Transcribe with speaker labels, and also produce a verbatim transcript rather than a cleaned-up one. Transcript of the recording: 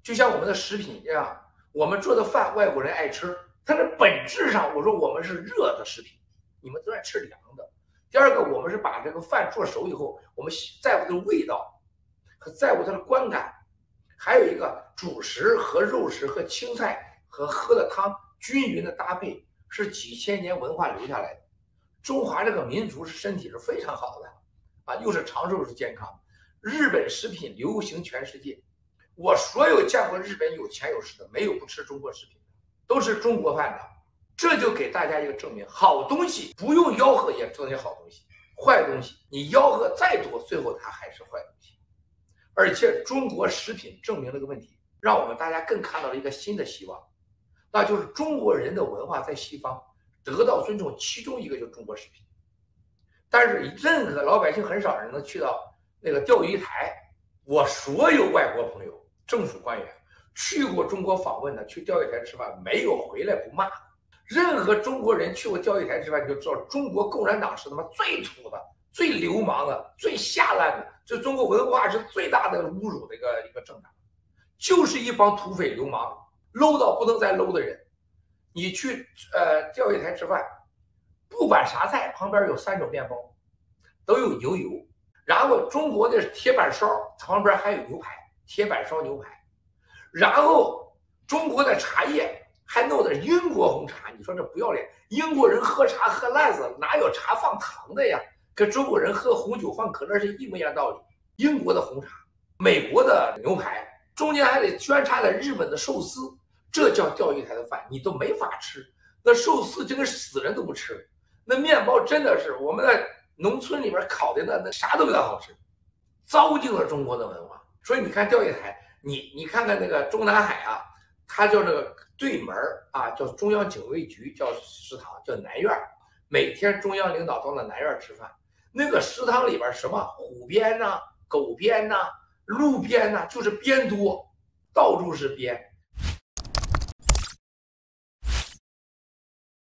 Speaker 1: 就像我们的食品一样，我们做的饭外国人爱吃，它的本质上我说我们是热的食品，你们都在吃凉的。第二个，我们是把这个饭做熟以后，我们在乎它的味道和在乎它的观感，还有一个主食和肉食和青菜和喝的汤均匀的搭配，是几千年文化留下来的。中华这个民族是身体是非常好的啊，又是长寿又是健康。日本食品流行全世界，我所有见过日本有钱有势的，没有不吃中国食品的，都是中国饭的。这就给大家一个证明，好东西不用吆喝也成为好东西，坏东西你吆喝再多，最后它还是坏东西。而且中国食品证明了个问题，让我们大家更看到了一个新的希望，那就是中国人的文化在西方得到尊重，其中一个就是中国食品。但是任何老百姓很少人能去到那个钓鱼台，我所有外国朋友、政府官员去过中国访问的，去钓鱼台吃饭，没有回来不骂。任何中国人去过钓鱼台吃饭，你就知道中国共产党是他妈最土的、最流氓的、最下烂的，这中国文化是最大的侮辱的一个一个政党，就是一帮土匪流氓，low到不能再 low 的人。你去呃钓鱼台吃饭，不管啥菜，旁边有三种面包，都有牛油，然后中国的铁板烧旁边还有牛排，铁板烧牛排，然后中国的茶叶还弄的英国红茶，你说这不要脸！英国人喝茶喝烂死了，哪有茶放糖的呀？跟中国人喝红酒放可乐是一模一样道理。英国的红茶，美国的牛排，中间还得穿插的日本的寿司，这叫钓鱼台的饭，你都没法吃。那寿司就跟死人都不吃，那面包真的是我们在农村里边烤的那那啥都比它好吃，糟践了中国的文化。所以你看钓鱼台，你你看看那个中南海啊，它叫这个对门啊，叫中央警卫局，叫食堂，叫南院。每天中央领导到那南院吃饭，那个食堂里边什么虎鞭呐、狗鞭呐、鹿鞭呐，就是鞭多，到处是鞭。